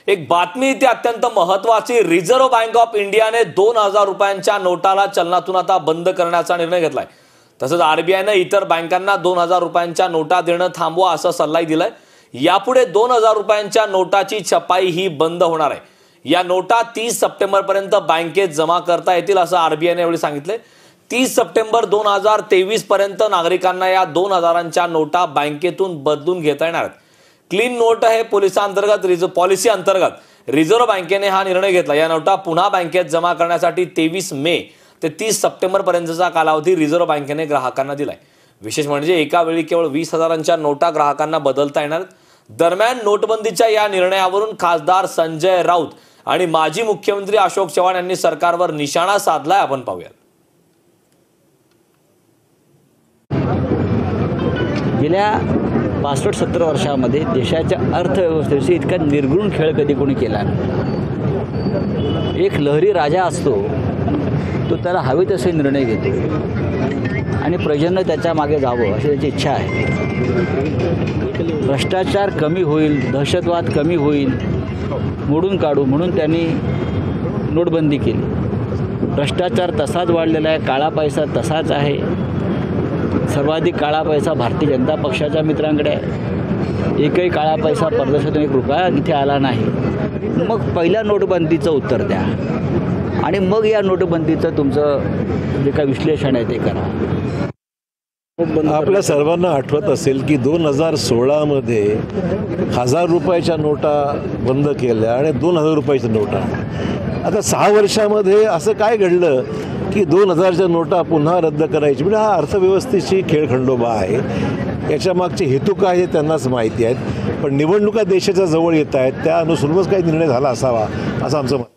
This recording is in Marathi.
एक बातमी इथे अत्यंत महत्त्वाची। रिझर्व्ह बँक ऑफ इंडियाने 2000 रुपयांच्या नोटाला चलनातून आता बंद करण्याचा निर्णय घेतलाय। तसंच आरबीआयने इतर बँकांना 2000 रुपयांच्या नोटा देणं थांबवा असा सल्लाही दिलाय। यापुढे 2000 रुपयांच्या नोटाची छपाई ही बंद होणार आहे। या नोटा 30 सप्टेंबर पर्यंत बँकेत जमा करता येतील असं आरबीआयने यावेळी सांगितले। 30 सप्टेंबर 2023 पर्यंत नागरिकांना या 2000च्या नोटा बँकेतून बदलून घेता येणार आहेत। क्लीन नोट हे पॉलिसी अंतर्गत रिझर्व्ह बँकेने हा निर्णय घेतला। या नोटा पुन्हा बँकेत जमा करण्यासाठी 23 मे ते 30 सप्टेंबर पर्यंतचा कालावधी रिझर्व्ह बँकेने ग्राहकांना दिलाय। विशेष म्हणजे एका वेळी केवळ 20,000च्या नोटा ग्राहकांना बदलता येणार। दरम्यान नोटबंदीच्या या निर्णयावरून खासदार संजय राऊत आणि माजी मुख्यमंत्री अशोक चव्हाण यांनी सरकारवर निशाणा साधलाय। आपण पाहूया। गेल्या 65-70 वर्षामध्ये देशाच्या अर्थव्यवस्थेशी इतका निर्गुण खेळ कधी कोणी केला नाही। एक लहरी राजा असतो, तो त्याला हवे तसे निर्णय घेतो आणि प्रजेनं त्याच्या मागे जावं अशी त्याची इच्छा आहे। भ्रष्टाचार कमी होईल, दहशतवाद कमी होईल, मोडून काढू म्हणून त्यांनी नोटबंदी केली। भ्रष्टाचार तसाच वाढलेला आहे, काळा पैसा तसाच आहे। सर्वाधिक काळा पैसा भारतीय जनता पक्षाच्या मित्रांकडे आहे। एकही काळा पैसा परदेशातून 1 रुपया इथे आला नाही। मग पहिल्या नोटबंदीचं उत्तर द्या आणि मग या नोटबंदीचं तुमचं जे काही विश्लेषण आहे ते करा। आपल्या सर्वांना आठवत असेल की 2016 मध्ये 1000 रुपयाच्या नोटा बंद केल्या आणि 2000 रुपयाच्या नोटा। आता 6 वर्षामध्ये असं काय घडलं की 2000च्या नोटा पुन्हा रद्द करायची? म्हणजे हा अर्थव्यवस्थेची खेळखंडोबा आहे। याच्या मागचे हेतू काय हे त्यांनाच माहिती आहेत, पण निवडणुका देशाच्या जवळ येत आहेत, त्या अनुसरूनच काही निर्णय झाला असावा असं आमचं मत।